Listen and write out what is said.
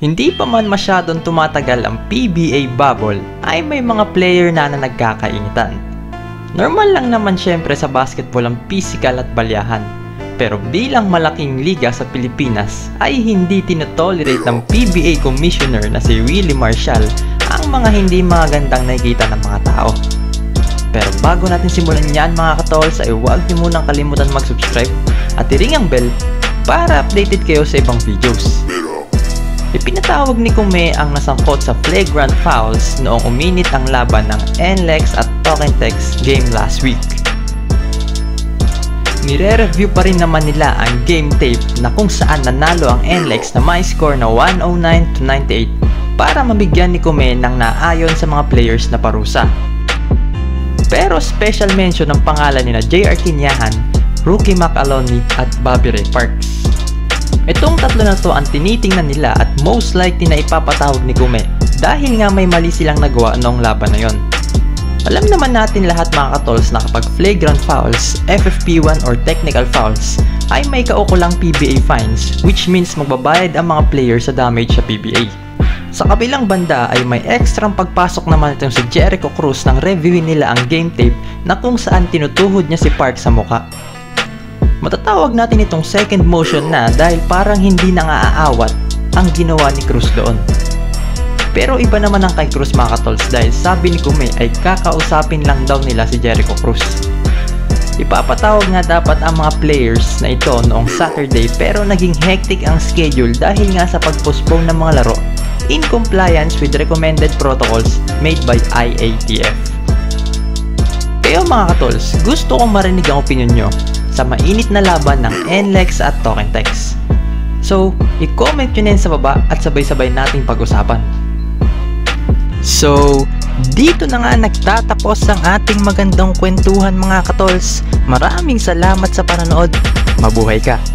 Hindi pa man masyadong tumatagal ang PBA bubble ay may mga player na nagkakainitan. Normal lang naman syempre sa basketball ang physical at balyahan. Pero bilang malaking liga sa Pilipinas ay hindi tinotolerate ng PBA Commissioner na si Willie Marshall ang mga hindi magandang nakikita ng mga tao. Pero bago natin simulan yan mga katols ay huwag niyo munang kalimutan mag-subscribe at i-ring ang bell para updated kayo sa ibang videos. Ipinatawag ni Kume ang nasangkot sa flagrant fouls noong uminit ang laban ng NLEX at Tokentex game last week. Nire-review pa rin naman nila ang game tape na kung saan nanalo ang NLEX na may score na 109-98 para mabigyan ni Kume ng naayon sa mga players na parusa. Pero special mention ang pangalan ni na JR Kinyahan, Rookie McAloney at Bobby Ray Parks. Itong tatlo na to ang tinitingnan nila at most likely na ipapatawag ni Kume dahil nga may mali silang nagawa noong laban na yon. Alam naman natin lahat mga katols na kapag flagrant fouls, FFP1 or technical fouls ay may kaukulang PBA fines, which means magbabayad ang mga player sa damage sa PBA. Sa kabilang banda ay may ekstrang pagpasok naman itong si Jericho Cruz nang reviewin nila ang game tape na kung saan tinutuhod niya si Park sa muka. Matatawag natin itong second motion na dahil parang hindi na nga aawat ang ginawa ni Cruz doon. Pero iba naman ang kay Cruz mga katols dahil sabi ni Kume ay kakausapin lang daw nila si Jericho Cruz. Ipapatawag nga dapat ang mga players na ito noong Saturday pero naging hectic ang schedule dahil nga sa pag-postpone ng mga laro in compliance with recommended protocols made by IATF. Kayo mga katols, gusto kong marinig ang opinion nyo sa mainit na laban ng NLEX at Tokentex. So, i-comment nyo na sa baba at sabay-sabay nating pag-usapan. So, dito na nga nagtatapos ang ating magandang kwentuhan mga katols. Maraming salamat sa panonood. Mabuhay ka!